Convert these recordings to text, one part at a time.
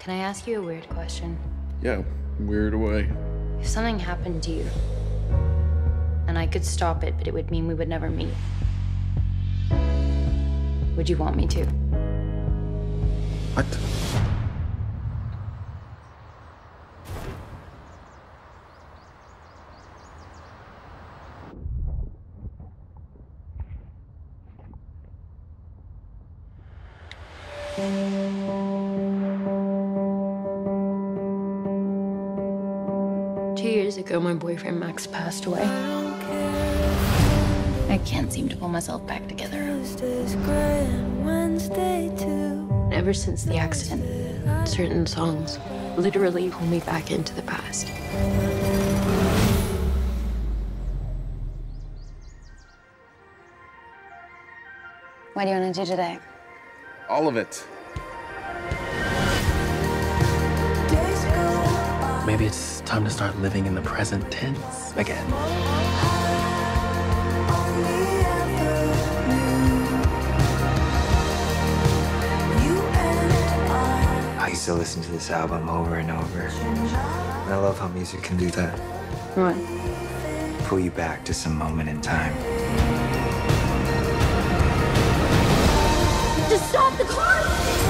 Can I ask you a weird question? Yeah, weird away. If something happened to you, and I could stop it, but it would mean we would never meet, would you want me to? What? 2 years ago, my boyfriend Max passed away. I can't seem to pull myself back together. Ever since the accident, certain songs literally pull me back into the past. What do you want to do today? All of it. Maybe it's time to start living in the present tense again. I used to listen to this album over and over. And I love how music can do that. What? Pull you back to some moment in time. Just stop the car!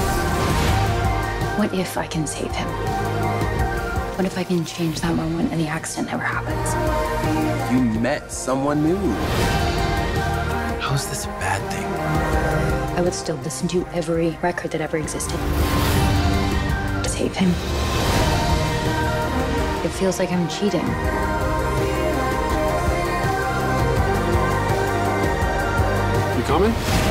What if I can save him? What if I can change that moment and the accident never happens? You met someone new. How is this a bad thing? I would still listen to every record that ever existed to save him. It feels like I'm cheating. You coming?